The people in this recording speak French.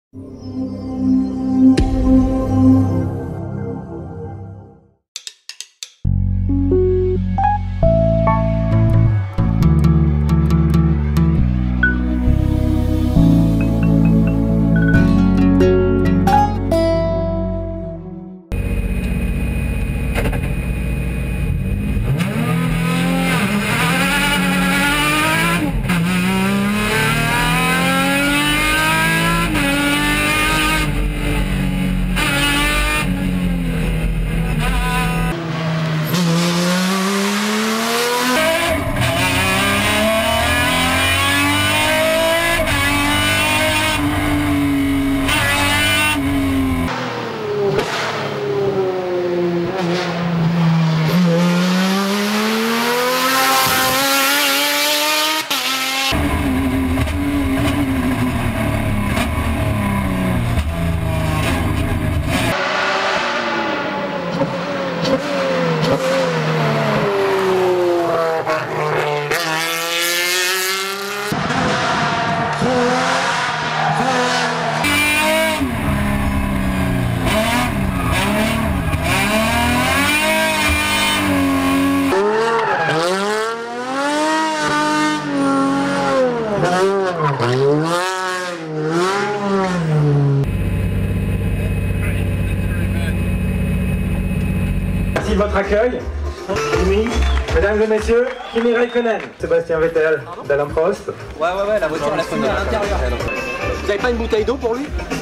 Merci de votre accueil. Oui, mesdames et messieurs, Kimi Räikkönen, Sébastien Vettel, d'Alain Prost. Ouais, la voiture, elle a fini à l'intérieur. Vous avez pas une bouteille d'eau pour lui?